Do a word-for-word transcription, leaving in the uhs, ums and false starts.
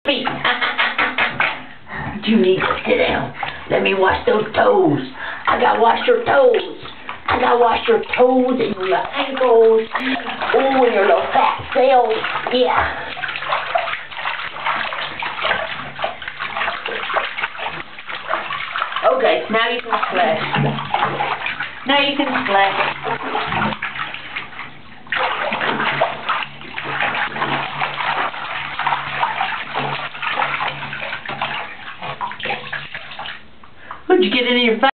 feet. You need to sit down. Let me wash those toes. I gotta wash your toes. I gotta wash your toes and your ankles. Oh, and your little fat cells. Yeah. Okay, now you can splash. Now you can splash. What'd you get into your face?